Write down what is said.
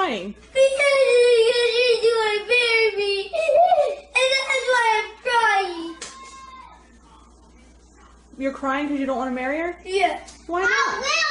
crying? Because you want to marry me. And that's why I'm crying. You're crying because you don't want to marry her? Yeah. Why not?